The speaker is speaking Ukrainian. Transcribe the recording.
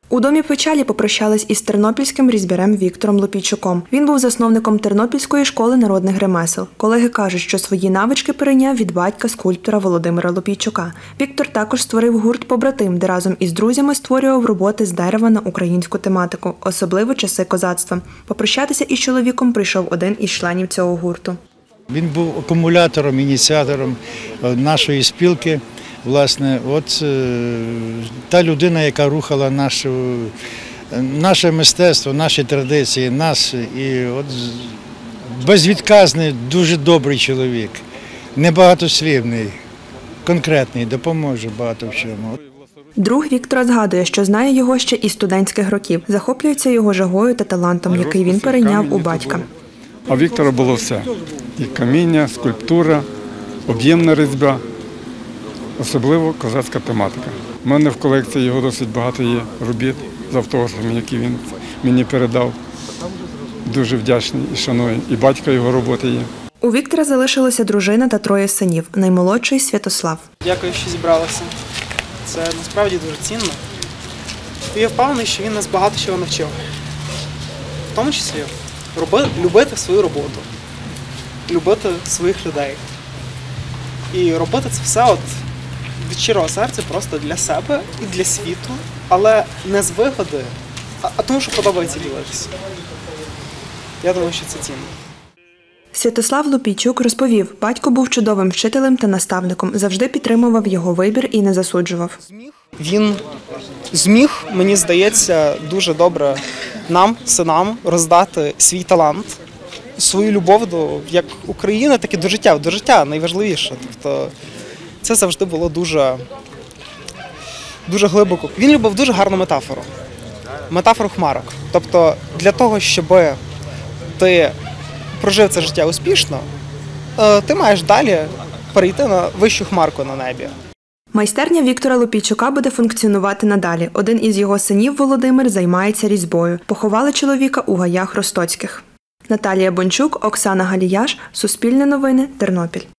У домі печалі попрощались із тернопільським різьбярем Віктором Лопійчуком. Він був засновником Тернопільської школи народних ремесел. Колеги кажуть, що свої навички перейняв від батька скульптора Володимира Лопійчука. Віктор також створив гурт «Побратим», де разом із друзями створював роботи з дерева на українську тематику, особливо часи козацтва. Попрощатися із чоловіком прийшов один із членів цього гурту. Він був акумулятором, ініціатором нашої спілки. Власне, от та людина, яка рухала наше мистецтво, наші традиції, нас. І от безвідказний, дуже добрий чоловік, небагатослівний, конкретний, допоможе багато в чому. Друг Віктора згадує, що знає його ще із студентських років. Захоплюється його жагою та талантом, який він перейняв у батька. А у Віктора було все. І каміння, скульптура, об'ємна різьба. Особливо козацька тематика. У мене в колекції його досить багато є робіт з автографами, які він мені передав. Дуже вдячний і шаную. І батька його роботи є. У Віктора залишилася дружина та троє синів. Наймолодший – Святослав. Дякую, що зібралися. Це насправді дуже цінно. І я впевнений, що він нас багато чого навчив. В тому числі любити свою роботу, любити своїх людей. І робити це все від щирого серця просто для себе і для світу, але не з вигоди, а тому, що подобається ділитися. Я думаю, що це цінно. Святослав Лопійчук розповів, батько був чудовим вчителем та наставником, завжди підтримував його вибір і не засуджував. Він зміг, мені здається, дуже добре нам, синам, роздати свій талант, свою любов до як України, так і до життя. До життя найважливіше. Тобто це завжди було дуже глибоко. Він любив дуже гарну метафору. Метафору хмарок. Тобто для того, щоб ти прожив це життя успішно, ти маєш далі перейти на вищу хмарку на небі. Майстерня Віктора Лопійчука буде функціонувати надалі. Один із його синів, Володимир, займається різьбою. Поховали чоловіка у гаях Ростоцьких. Наталія Бончук, Оксана Галіяш, Суспільне новини, Тернопіль.